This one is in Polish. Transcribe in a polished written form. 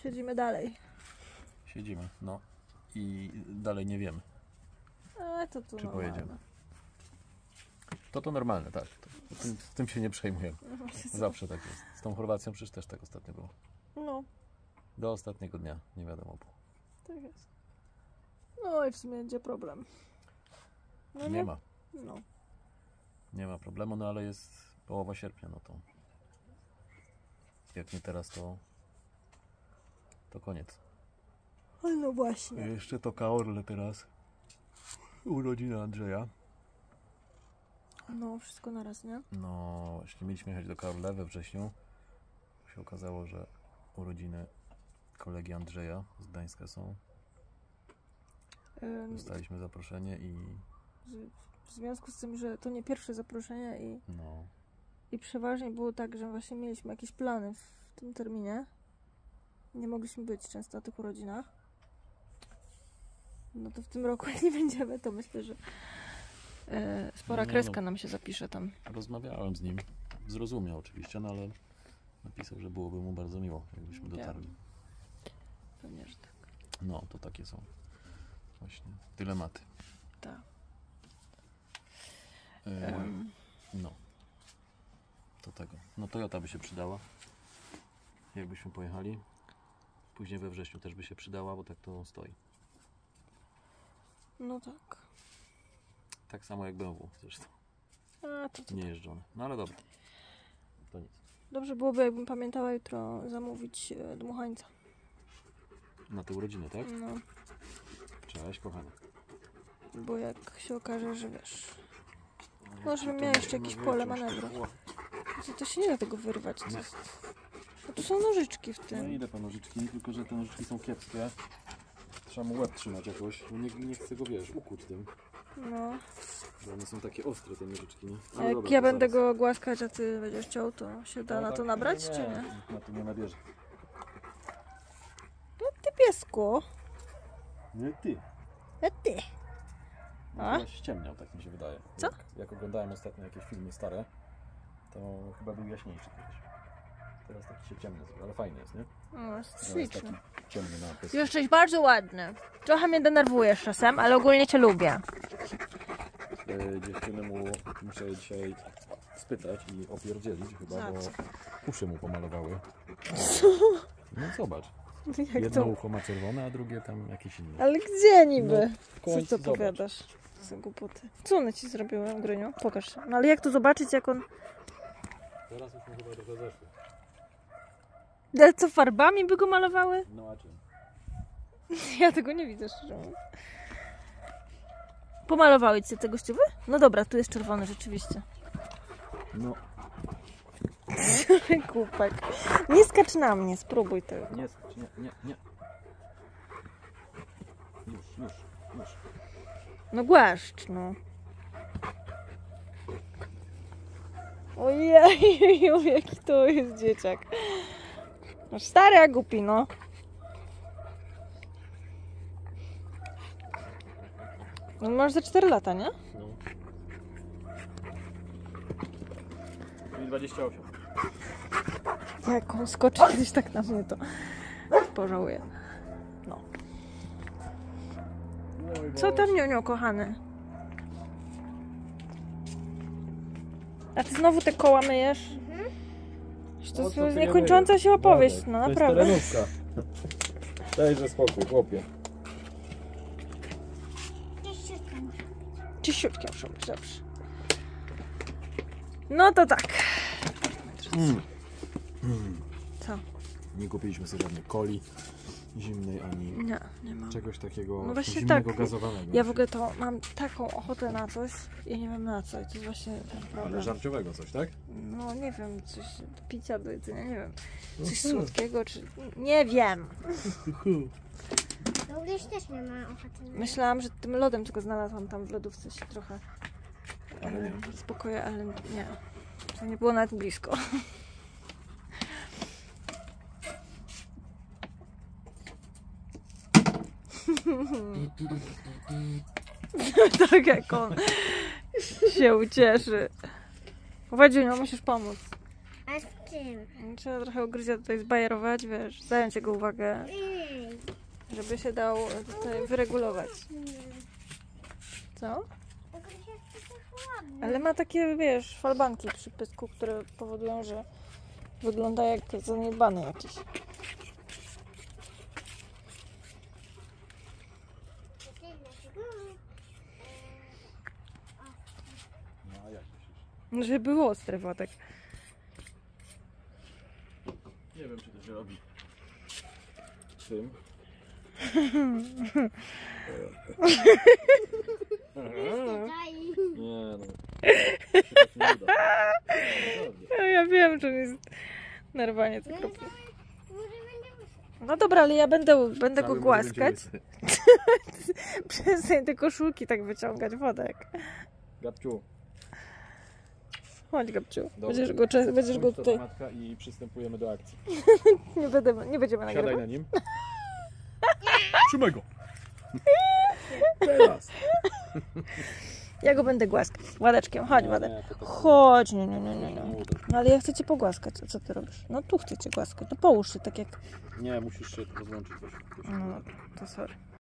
siedzimy dalej. Siedzimy, no. I dalej nie wiemy, To czy normalne. pojedziemy. To normalne, tak. Z tym się nie przejmujemy. Zawsze tak jest. Z tą Chorwacją przecież też tak ostatnio było. No, Do ostatniego dnia, nie wiadomo było. tak jest. No i w sumie będzie problem. No Nie ma. No. Nie ma problemu, no ale jest połowa sierpnia, no to jak nie teraz, to koniec. No właśnie. Jeszcze to Kaorle teraz. Urodziny Andrzeja. No, wszystko naraz, nie? No właśnie, mieliśmy jechać do Kaorle we wrześniu. Się okazało, że urodziny kolegi Andrzeja z Gdańska są. Dostaliśmy zaproszenie i... W związku z tym, że to nie pierwsze zaproszenie No. i przeważnie było tak, że właśnie mieliśmy jakieś plany w tym terminie. Nie mogliśmy być często na tych urodzinach. No to w tym roku jak nie będziemy, to myślę, że spora kreska nam się zapisze tam. Rozmawiałem z nim. Zrozumiał oczywiście, no ale napisał, że byłoby mu bardzo miło, jakbyśmy dotarli. Pewnie, że tak. No, to takie są właśnie dylematy. Tak. No. To tego. No Toyota by się przydała. Jakbyśmy pojechali. Później we wrześniu też by się przydała, bo tak to stoi. No tak. Tak samo jak BMW zresztą. To Nie jeżdżone. No ale dobra. To nic. dobrze byłoby, jakbym pamiętała jutro zamówić dmuchańca. Na te urodziny, tak? No, Cześć, kochanie. bo jak się okaże, że wiesz... Może bym miała jeszcze jakieś pole manewru. To się nie da tego wyrwać. To jest... No tu są nożyczki w No tym. idę po nożyczki, tylko że te nożyczki są kiepskie. Trzeba mu łeb trzymać jakoś. Nie chcę go, wiesz, ukuć tym. No. Bo one są takie ostre, te nożyczki, nie? A jak ja będę go głaskać, a ty będziesz chciał, to się da na to nabrać, czy nie? Na to nie nabierze. No ty piesku. Nie ty. A ty. No, chyba ściemniał, tak mi się wydaje. Co? Jak oglądałem ostatnio jakieś filmy stare, to chyba był jaśniejszy kiedyś. Teraz taki się ciemny zrobił, ale fajny jest, nie? No, jest Teraz śliczny. taki ciemny napis. Jesteś bardzo ładny. Trochę mnie denerwujesz czasem, ale ogólnie cię lubię. Dziewczyny mu muszę dzisiaj spytać i opierdzielić chyba, bo uszy mu pomalowały. No zobacz. Jak Jedno to? ucho ma czerwone, a drugie tam jakieś inne. Ale gdzie niby? w końcu Co ty opowiadasz? Za głupoty. Co one ci zrobiły, Gryniu? Pokaż się. No ale jak to zobaczyć, jak on... Teraz już mu chyba trochę zeszło. Ale co, farbami by go malowały? No a czym? Ja tego nie widzę, szczerze mówiąc. Pomalowały ci tego ściuby? No dobra, tu jest czerwony rzeczywiście. No. Kupek. Nie skacz na mnie, spróbuj tego. Nie skacz, nie. Już. No głaszcz, no. Ojej, jaki to jest dzieciak. No stary, a głupi, no. No masz za 4 lata, nie? No. I 28. Jak on skoczy kiedyś tak na mnie, to pożałuję. No. Co tam, Niuniu, kochany? A ty znowu te koła myjesz? To jest niekończąca się opowieść, no naprawdę. To jest terenówka. Dajże spokój, chłopie. Czyściutkie muszą być, dobrze. No to tak. Co? Nie kupiliśmy sobie żadnej coli zimnej, ani Nie mam. czegoś takiego No właśnie zimnego, tak. gazowanego. Ja w ogóle to mam taką ochotę na coś, ja nie wiem na co i to jest właśnie ten problem. Ale żarciowego coś, tak? No nie wiem, coś do picia, do jedzenia, nie wiem. Coś słodkiego, czy... Nie wiem. Również też nie ma ochoty na... Myślałam, że tym lodem tylko znalazłam tam w lodówce się trochę spokoję, ale nie. To nie było nawet blisko. Tak jak on się ucieszy. Wadziuniu, musisz pomóc. A ty tym. Trzeba trochę ugryzia tutaj zbajerować, wiesz, zająć jego uwagę, Ej. żeby się dał tutaj wyregulować. Co? Tylko się jest też ładny. Ale ma takie, wiesz, falbanki przy pysku, które powodują, że wygląda jak zaniedbany jakiś. No a jak myślisz? Żeby było ostre, Władek. Nie wiem, czy to się robi. Tym. Daj. Nie no. Się tak nie uda. No, ja wiem, że jest nerwanie No tylko. i może będzie wyszło. No dobra, ale ja będę go Cały może głaskać. będzie łysy. Przestań te koszulki tak wyciągać, Władek. Gabciu. Chodź, Gabciu. Dobra. Będziesz go Chodź, to tutaj. matka i przystępujemy do akcji. Nie będziemy Siadaj nagrywać. na nim. Trzymaj go. Teraz. Ja go będę głaskać. Władeczkiem, chodź, Władek. Nie, to tak Chodź, nie. nie uda. No ale ja chcę cię pogłaskać. A co ty robisz? No tu chcę cię głaskać. No połóż się tak jak... Nie, musisz się rozłączyć. No, to sorry.